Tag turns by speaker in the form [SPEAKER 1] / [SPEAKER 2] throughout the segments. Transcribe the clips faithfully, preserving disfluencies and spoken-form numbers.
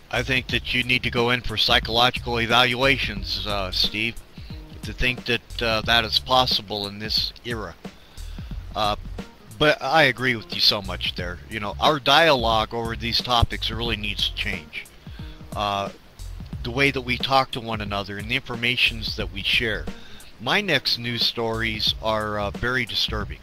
[SPEAKER 1] I think that you need to go in for psychological evaluations, uh, Steve, to think that uh, that is possible in this era. Uh, but I agree with you so much there. You know, our dialogue over these topics really needs to change. Uh, the way that we talk to one another and the informations that we share. My next news stories are uh, very disturbing.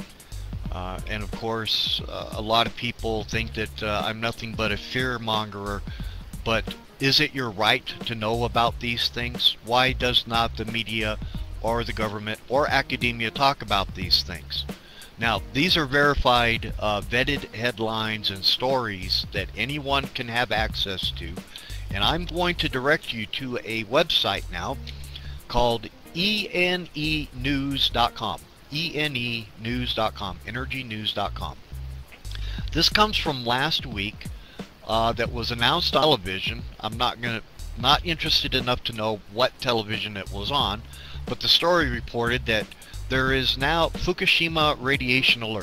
[SPEAKER 1] Uh, and of course, uh, a lot of people think that uh, I'm nothing but a fear-mongerer. But is it your right to know about these things? Why does not the media or the government or academia talk about these things? Now, these are verified, uh, vetted headlines and stories that anyone can have access to. And I'm going to direct you to a website now called E N E news dot com. E N E news dot com. energy news dot com. This comes from last week. Uh, that was announced on television. I'm not gonna, not interested enough to know what television it was on, but the story reported that there is now Fukushima radiation alert.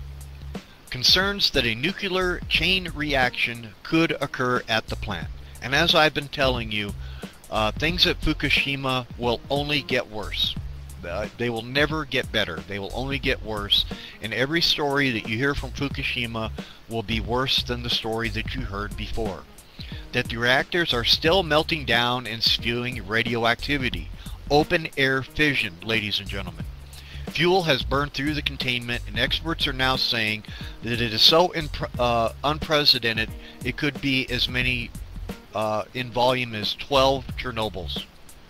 [SPEAKER 1] Concerns that a nuclear chain reaction could occur at the plant. And as I've been telling you, uh, things at Fukushima will only get worse. Uh, they will never get better. They will only get worse. And every story that you hear from Fukushima will be worse than the story that you heard before. That the reactors are still melting down and spewing radioactivity. Open air fission, ladies and gentlemen. Fuel has burned through the containment, and experts are now saying that it is so uh, unprecedented it could be as many uh, in volume as twelve Chernobyls.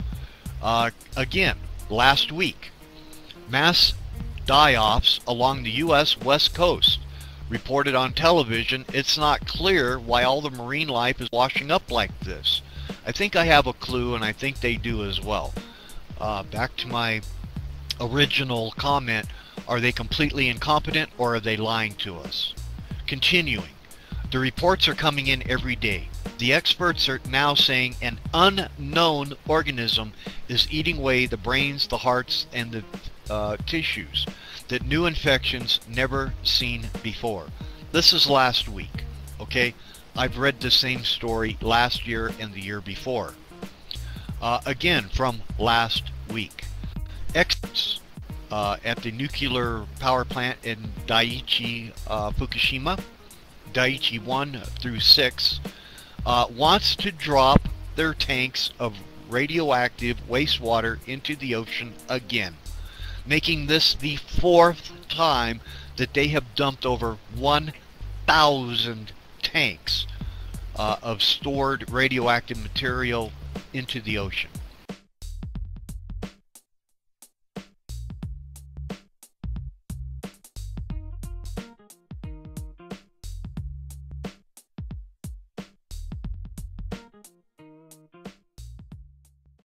[SPEAKER 1] Uh, again, last week, mass die-offs along the U S West Coast. Reported on television, it's not clear why all the marine life is washing up like this. I think I have a clue, and I think they do as well. Uh, back to my original comment, are they completely incompetent or are they lying to us? Continuing, the reports are coming in every day. The experts are now saying an unknown organism is eating away the brains, the hearts, and the uh, tissues. That new infections never seen before. This is last week, okay? I've read the same story last year and the year before. Uh, again, from last week. Experts uh, at the nuclear power plant in Daiichi uh, Fukushima, Daiichi one through six, uh, wants to drop their tanks of radioactive wastewater into the ocean again, making this the fourth time that they have dumped over one thousand tanks uh, of stored radioactive material into the ocean.